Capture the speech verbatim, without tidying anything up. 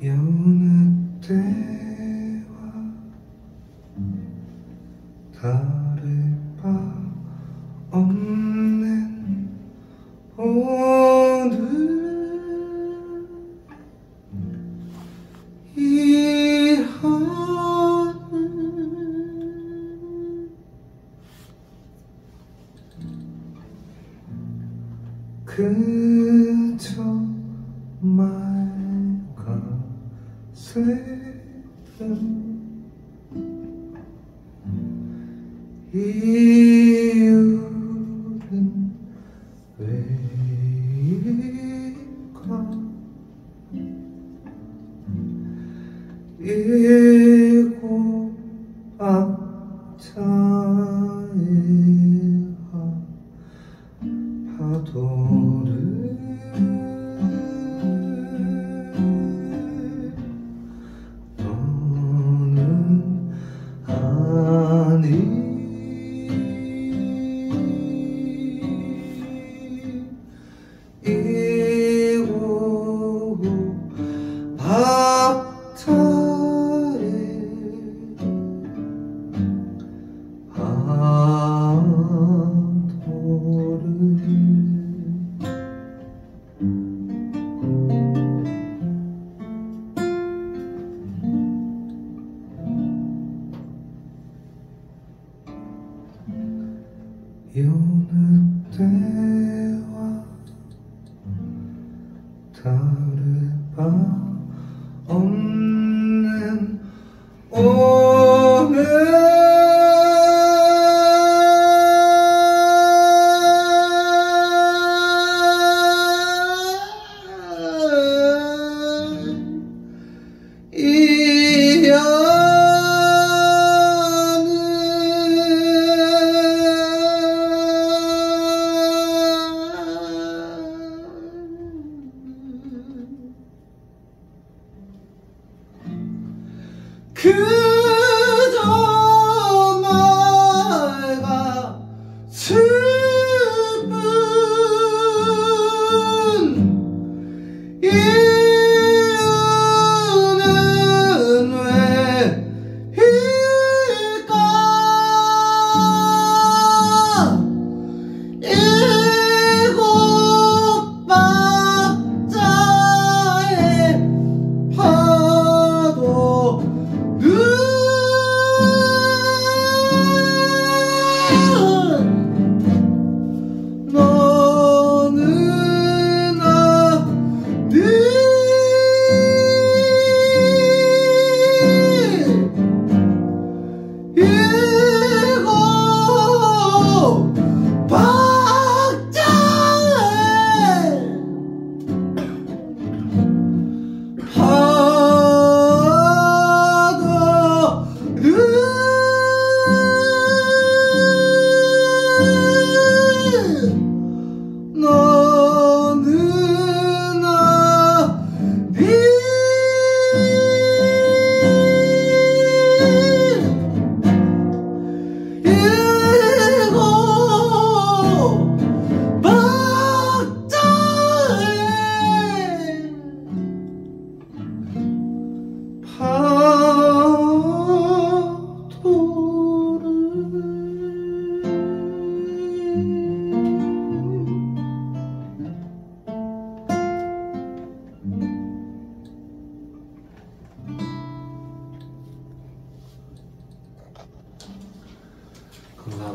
여느 때와 다를 바 없는 오늘 이 하늘 그저 맑아 새는 이유는 왜일까? 일곱 앞차에 파도를 너는 아니 이곳 앞차에 파도를 여느 때와 다를 바 없는 오늘 이 그저 맑아 슬픈 이유는 왜일까? 일곱 박자의 파도 너는 아니 일곱 박자의 너는 아니 일곱 박자의 파도를